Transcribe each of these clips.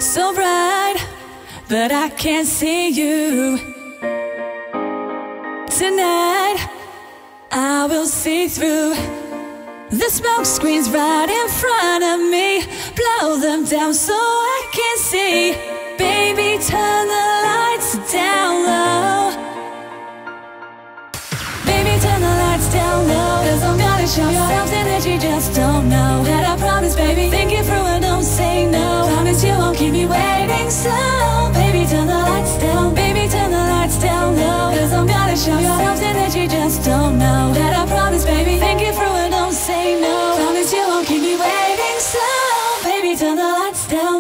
so bright, but I can't see you. Tonight, I will see through the smoke screens right in front of me. Blow them down so I can see. Baby, turn the lights down low. Baby, turn the lights down low, 'cause I'm gonna show you something that you just don't know. And I promise, baby, think it through and don't say no. Promise you won't keep me waiting so. Baby, turn the lights down. Baby, turn the lights down low, 'cause I'm gonna show you something that you just don't know. And I promise, baby, think it through and don't say no. Promise you won't keep me waiting so. Baby, turn the lights down.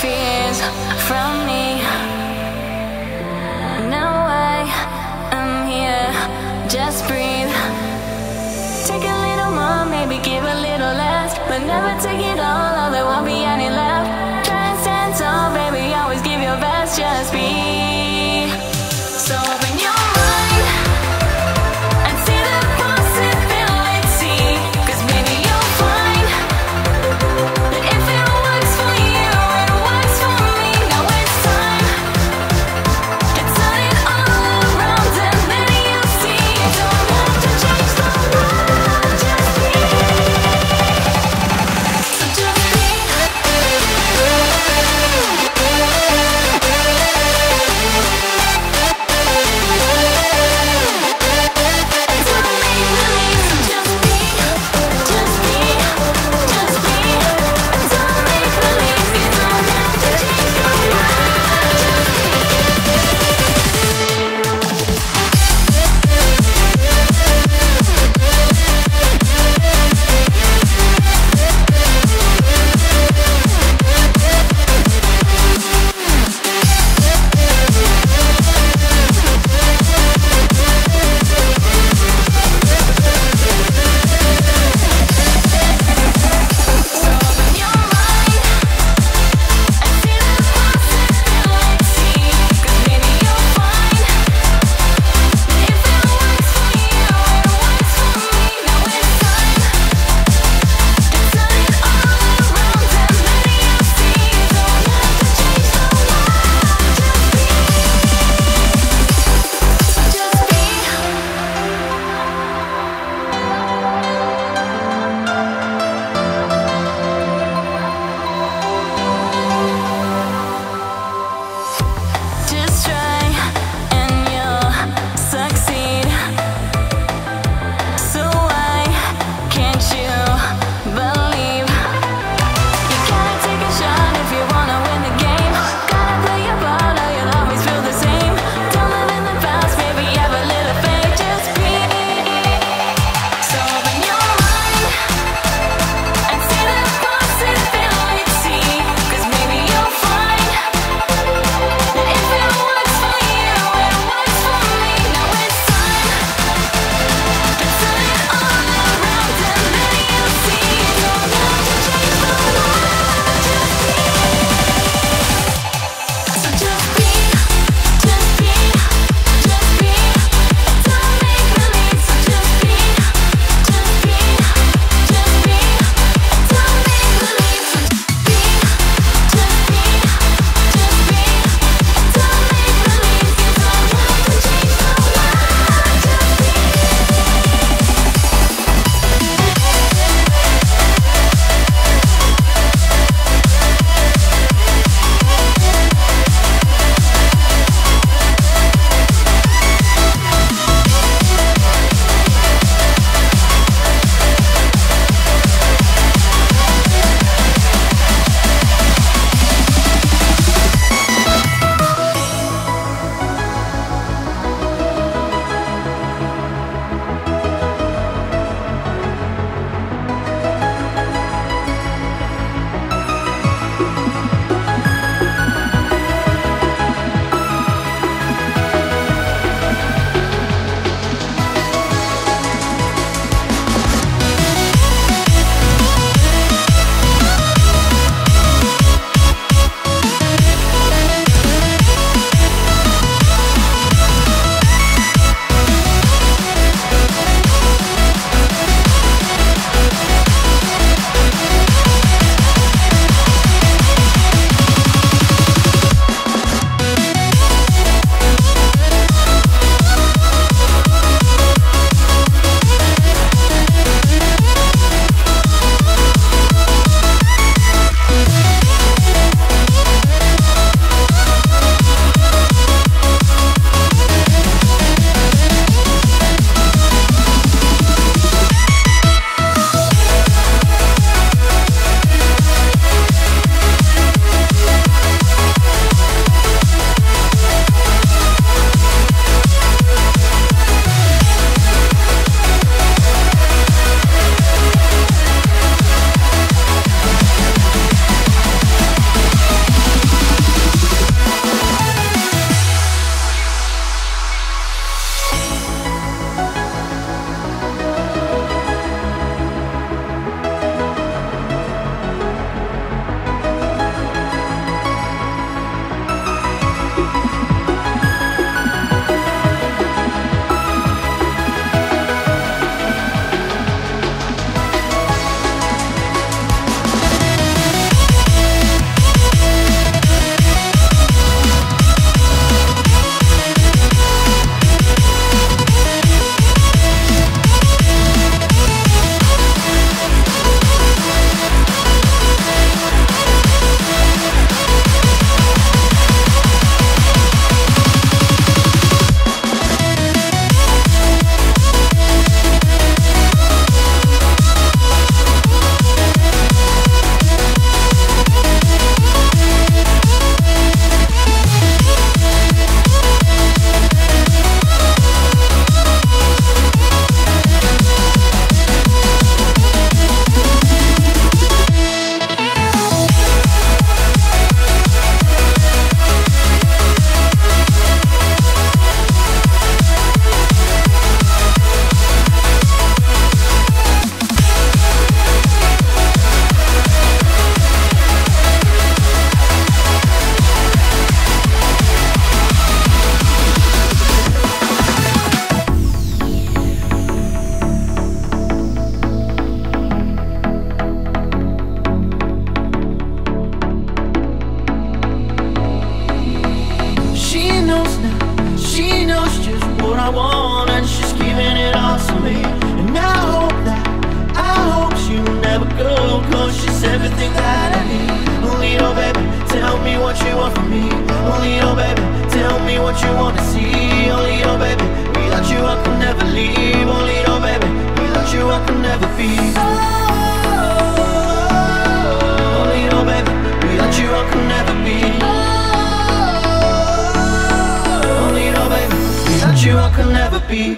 fears from me. Now I am here, just breathe. Take a little more, maybe give a little less, but never take it all, or there won't be any left. Try and stand tall, baby, always give your best, just be. So open your mind and see the possibility, 'cause maybe you'll find that if it works for you, it works for me. Now it's time to turn it all around, and then you'll see you don't have to change the world, just be. So me. Oh little baby, tell me what you wanna see. Oh little baby, without you I could never leave. Oh little baby, without you I could never be. Oh little baby, without you I could never be. Oh little baby, without you I could never be.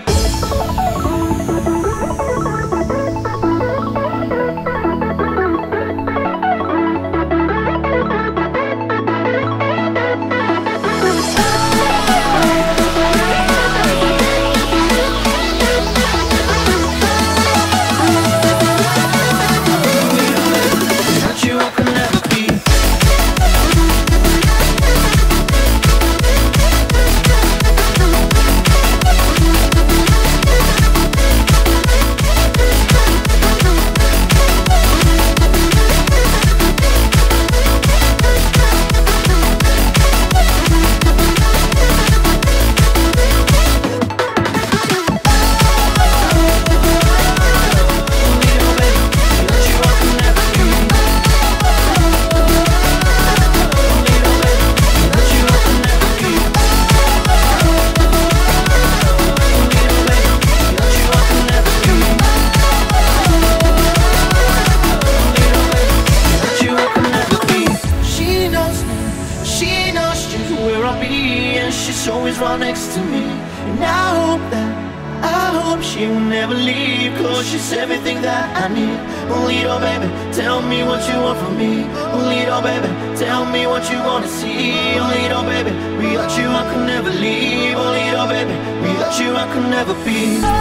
Always right next to me, and I hope she will never leave, 'cause she's everything that I need. Oh little baby, tell me what you want from me. Oh little baby, tell me what you wanna see. Oh little baby, without you I could never leave. Oh little baby, without you I could never be.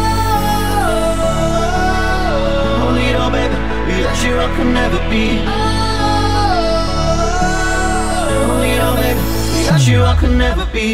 Oh little baby, without you I could never be. Oh little baby, without you I could never be.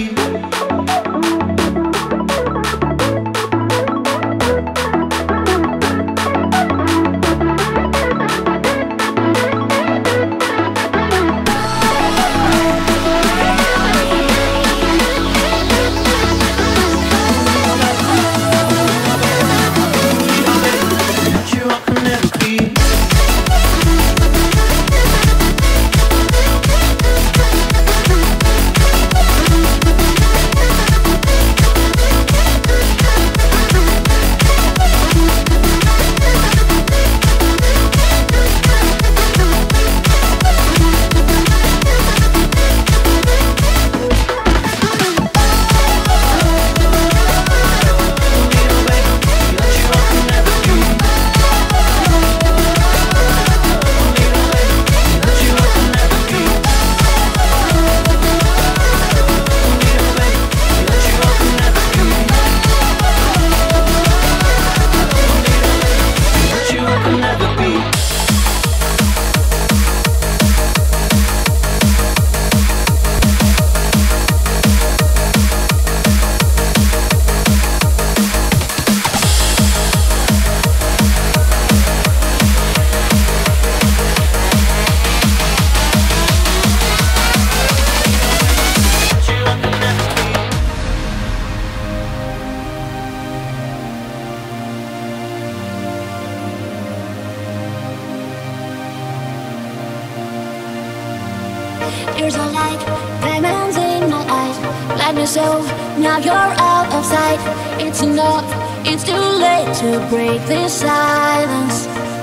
Tears are like diamonds in my eyes. Let me so, now you're out of sight. It's enough, it's too late to break this silence.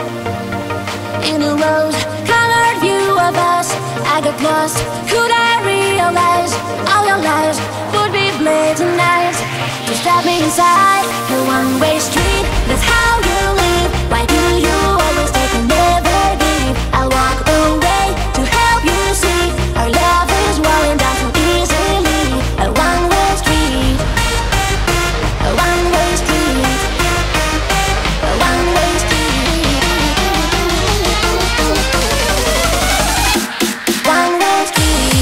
In a rose-colored view of us, I got lost. Could I realize all your lies would be blazing nights to stab me inside the one-way street? That's how you live. Why do you always take and never give? I'll walk away to help you see our love is rolling down so easily. A one-way street, a one-way street, a one-way street, one-way street.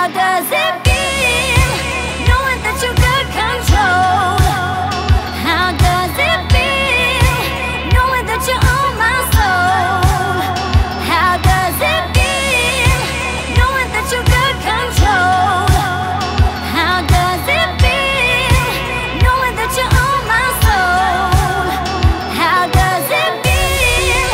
How does it feel knowing that you got control? How does it feel knowing that you own my soul? How does it feel knowing that you got control? How does it feel knowing that you own my soul? How does it feel?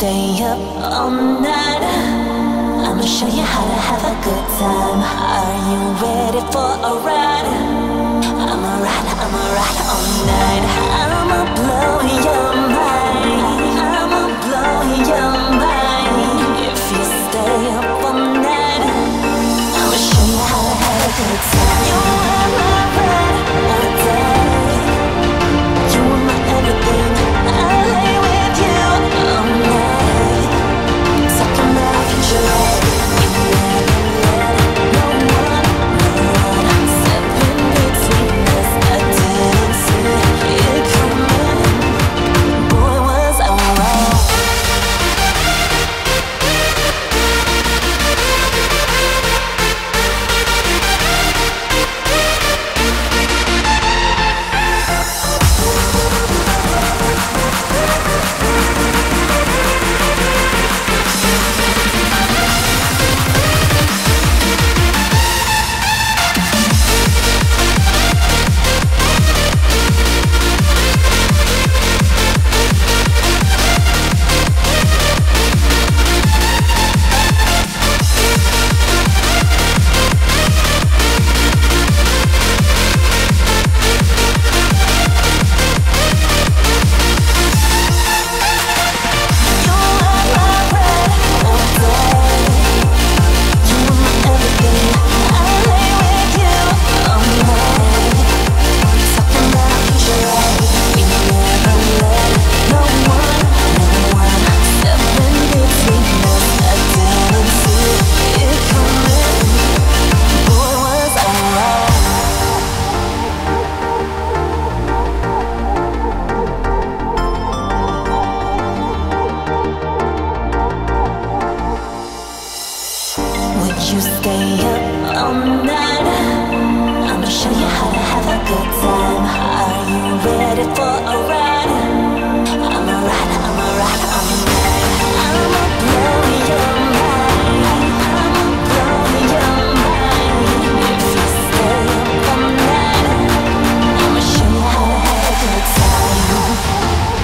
stay up all night? I'ma show you how to have a good time. Are you ready for a ride? I'ma ride all night. I'ma blow your mind. I'ma blow your mind. If you stay up all night, I'ma show you how to have a good time. You are my ride all day. You are my everything. I lay with you all night. Talking about future. We never let no one step in between us. I didn't see it coming. Boy, was I wrong. You stay up all night. I'ma show you how to have a good time. Are you ready for a ride? I'ma ride all night. I'ma blow your mind. I'ma blow your mind. If you stay up all night, I'ma show you how to have a good time.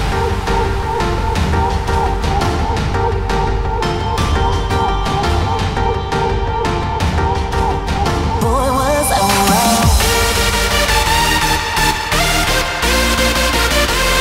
Boy, was I wrong.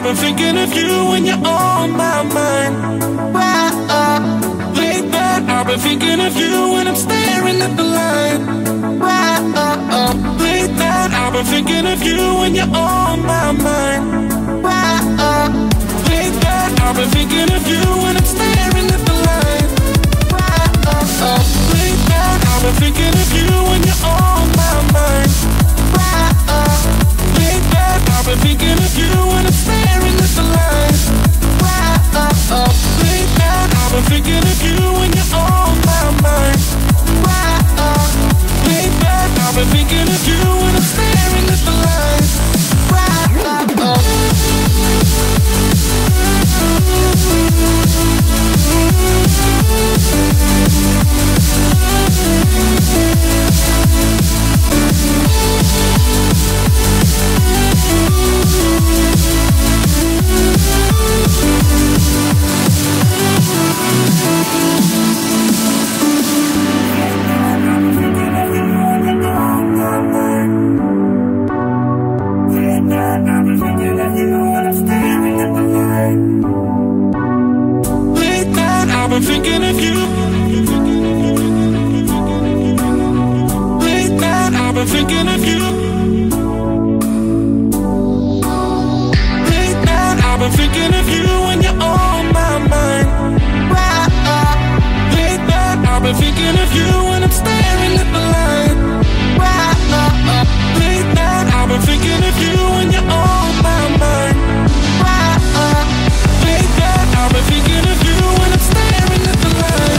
I've been thinking of you when you're on my mind. Late night, I've been thinking of you when I'm staring at the light. Late night, I've been thinking of you when you're on my mind. Late night, I've been thinking of you when I'm staring at the light. Late night, I've been thinking of you when you're on my mind. Late night, I've been thinking of you when I'm staring at the light. Late night, I've been thinking of you when you're on my mind. Late night, I've been thinking of you when I'm staring at the light. I've been thinking of you. Late night, I've been thinking of you. Late night, I've been thinking of you when you're on my mind. Late night, I've been thinking of you when I'm staring at the light. Late night, I've been thinking of you when you're on my mind. Late night, I've been thinking of you when I'm staring at the light.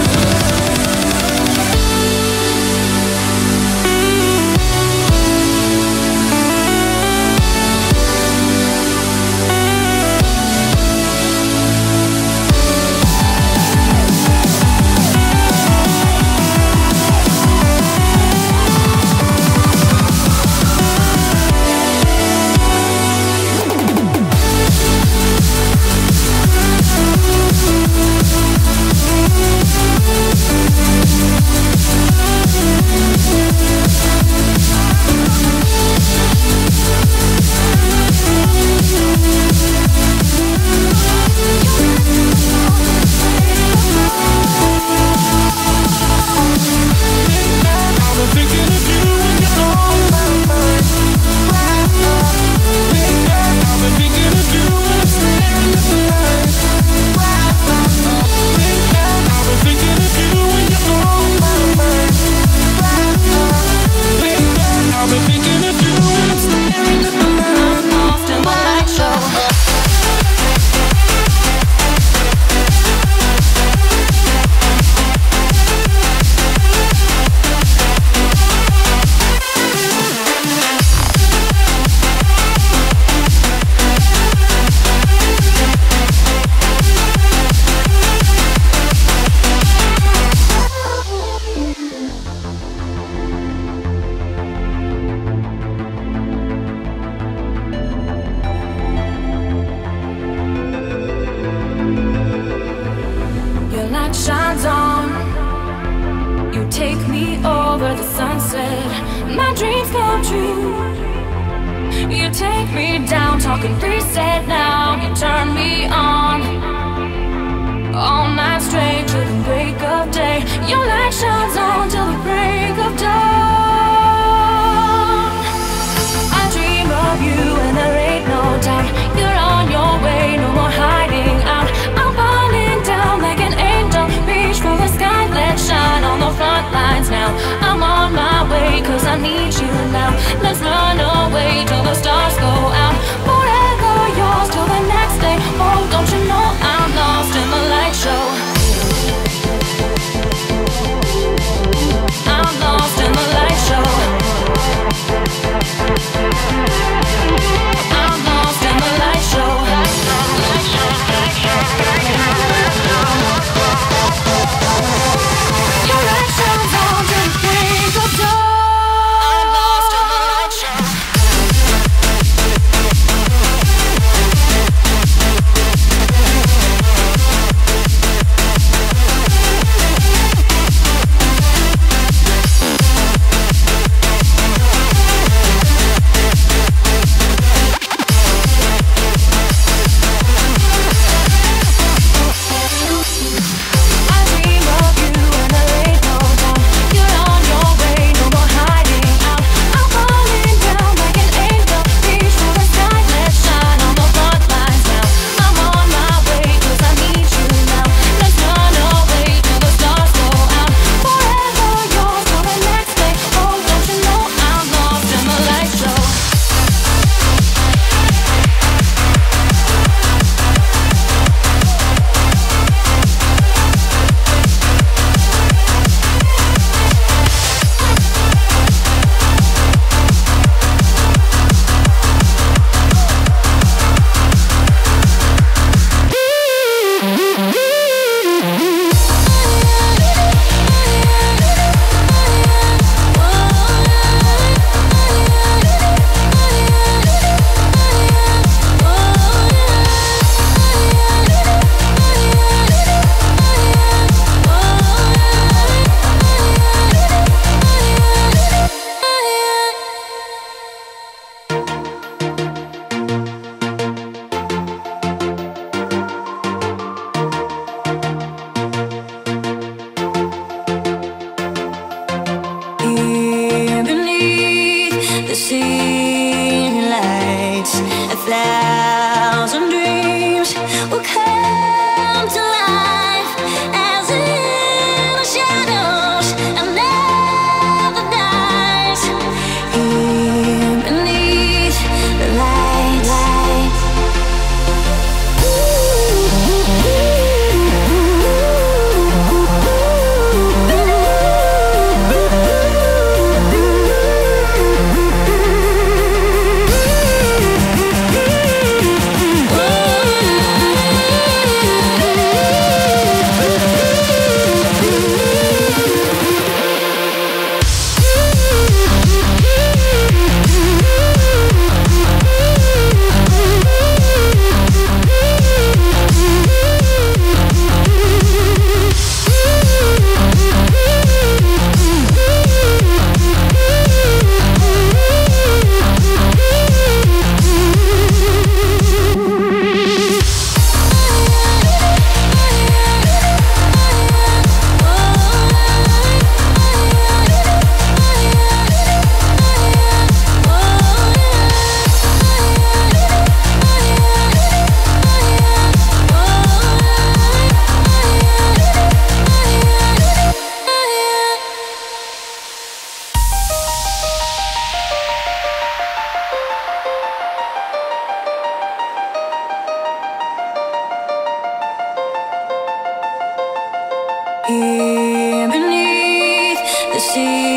Here beneath the sea.